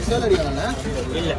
இல்லை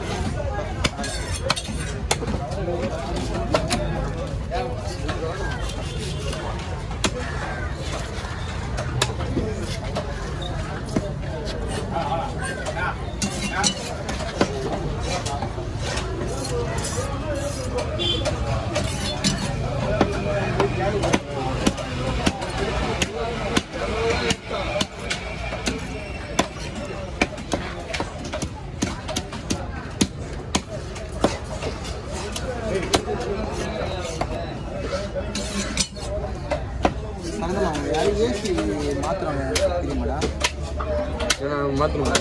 மாற்றணும்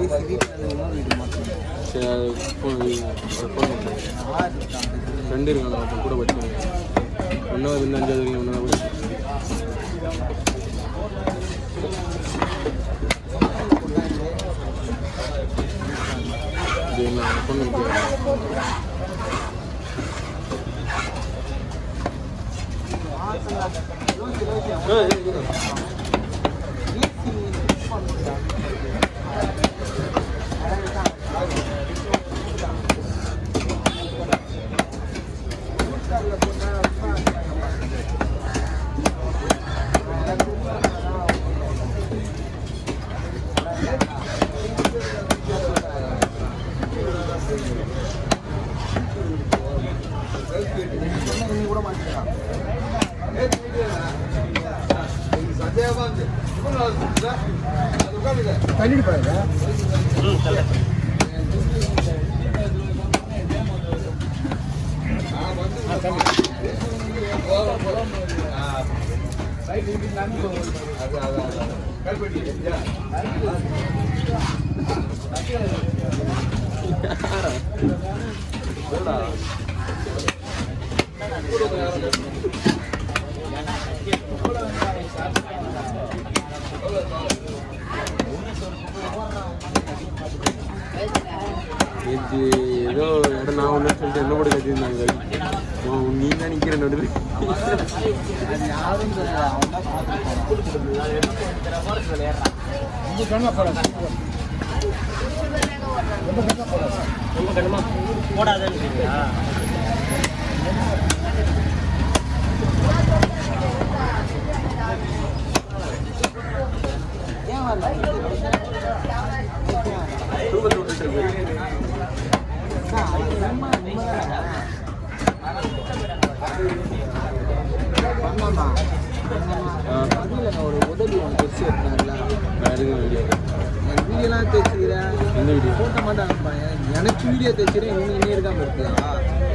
ஃப்ரெண்டு இருக்காங்க கூட படிச்சாங்க ஒன்றாவது 5வது வரைக்கும் ஒன்றா படிச்சு பொண்ணு தண்ணி பாருங்க ஏதோ இடம் நான் ஒன்று சொல்லிட்டு என்ன கூட கட்டியிருந்தாங்க நீ தான் நிற்கிற நடுவு ரொம்ப கண்ணமா போடாதேன்னு தூக்கத்தை விட்டுட்டு ஒரு உதவி ஒன்று தைச்சு எடுத்தாங்கல்ல வீடியோலாம் தைச்சுக்கிறேன் எந்த வீடியோ போட்ட மாட்டாங்கப்பா எனக்கு வீடியோ தைச்சுக்கிறேன் இவங்க இன்னும் இருக்காமல் இருக்கலாம்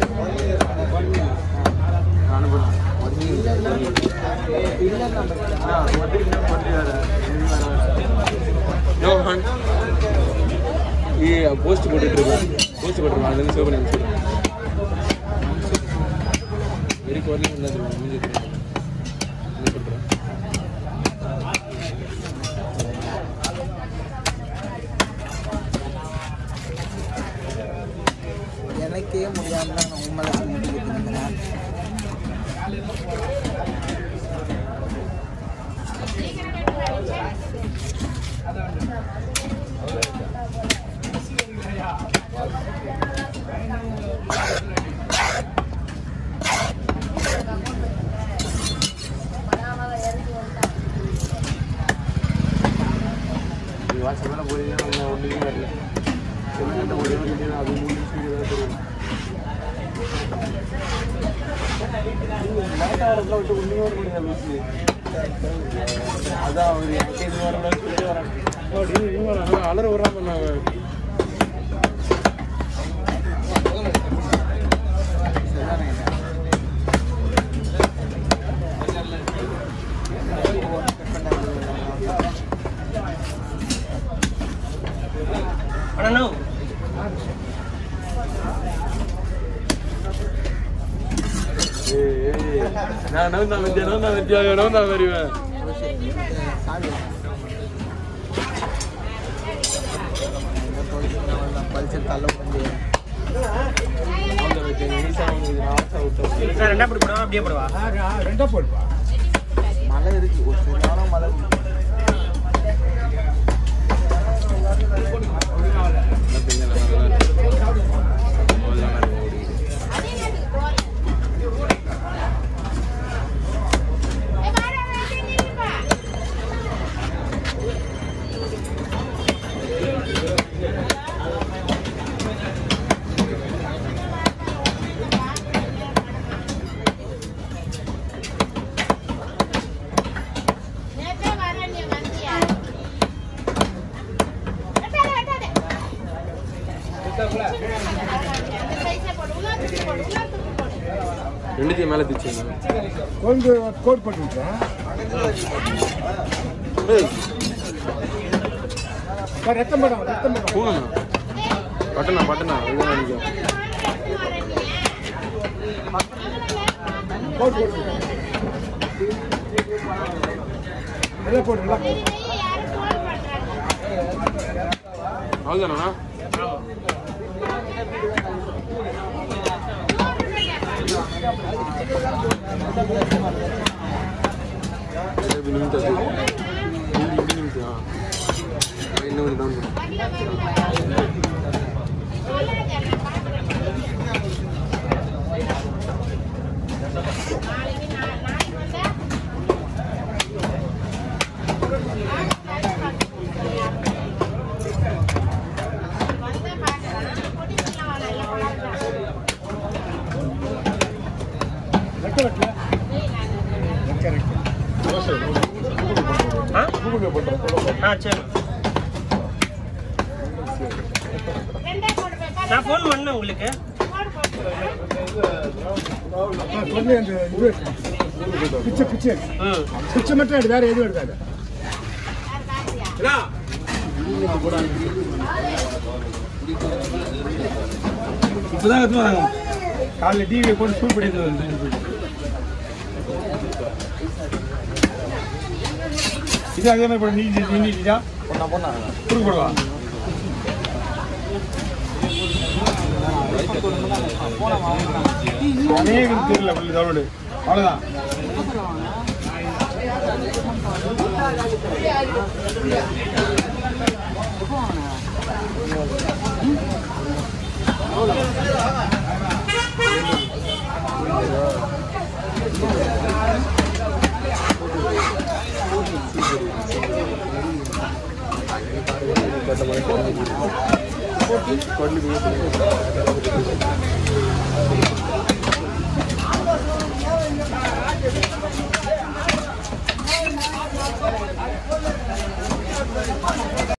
போஸ்ட் போட்டுருக்கேன் போஸ்ட் போட்டுருக்கேன் அதுலேருந்து சேவ் பண்ணி அனுப்பிச்சுடுறேன் வெரி குவாலிட்டி நல்லா இருக்கும் சொல்கிறேன் எனக்கே முடியாமல் நான் உண்மையில சொல்லிட்டு இருக்கிறேன் வாட்ஸ்அப்பில் போயிருந்தேன் ஒன்றுமே வரல சொல்லிட்டு ஒரே ஒரு அது 3 நிமிஷம் விட்டு ஒன்றுமே வர முடியாது அதான் அவர் இது வரலாம்னு சொல்லிட்டு வரேன் அலற வராம பண்ணாங்க நான் வருவேன் ரெண்டா போடுவா அப்படியே போடுவா ரெண்டா போடுவா மழை இருக்கு ஒரு சரியான மழை இருக்கு ரெண்டுத்தையும் மேலே திச்சுங்க. கோட் பண்ணிட்டேன். ரத்தம் படம் போகணும். பட்டனா அதுதான் நினைக்கிறேன். கோட் எல்லாம் போடுங்களா? அவ்வளோதானா? இன்னும் டவுன் நான் ஃபோன் பண்ணேன் உங்களுக்கு. பிச்சை மட்டும் வேற எதுவும் எடுக்காது. இப்பதான் எடுத்து வராங்க. காலைல டிவியை போட்டு சூட் பண்ணிட்டு இது அதே மாதிரி போட நீண்டிட்டா பொண்ணா குறுக்கு போடுவா. அநேகம் தெரியல அவ்வளோதான்.